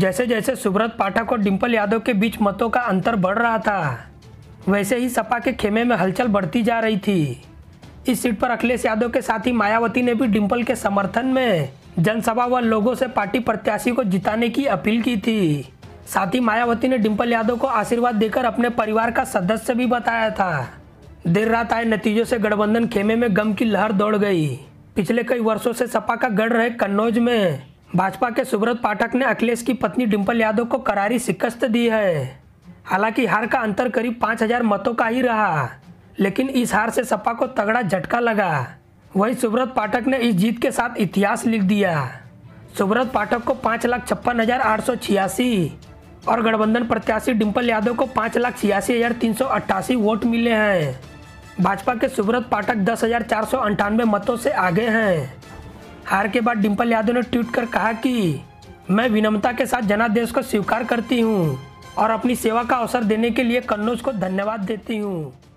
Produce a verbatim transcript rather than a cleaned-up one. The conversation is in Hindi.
जैसे जैसे सुब्रत पाठक और डिंपल यादव के बीच मतों का अंतर बढ़ रहा था, वैसे ही सपा के खेमे में हलचल बढ़ती जा रही थी। इस सीट पर अखिलेश यादव के साथ ही मायावती ने भी डिंपल के समर्थन में जनसभा व लोगों से पार्टी प्रत्याशी को जिताने की अपील की थी। साथ ही मायावती ने डिंपल यादव को आशीर्वाद देकर अपने परिवार का सदस्य भी बताया था। देर रात आए नतीजों से गठबंधन खेमे में गम की लहर दौड़ गई। पिछले कई वर्षों से सपा का गढ़ रहे कन्नौज में भाजपा के सुब्रत पाठक ने अखिलेश की पत्नी डिंपल यादव को करारी शिकस्त दी है। हालांकि हार का अंतर करीब पाँच हजार मतों का ही रहा, लेकिन इस हार से सपा को तगड़ा झटका लगा। वहीं सुब्रत पाठक ने इस जीत के साथ इतिहास लिख दिया। सुब्रत पाठक को पाँच लाख छप्पन हजार आठ सौ छियासी और गठबंधन प्रत्याशी डिंपल यादव को पाँच लाख छियासी हजार तीन सौ अट्ठासी वोट मिले हैं। भाजपा के सुब्रत पाठक दस हजार चार सौ अंठानवे मतों से आगे हैं। हार के बाद डिंपल यादव ने ट्वीट कर कहा कि मैं विनम्रता के साथ जनादेश को स्वीकार करती हूं और अपनी सेवा का अवसर देने के लिए कन्नौज को धन्यवाद देती हूं।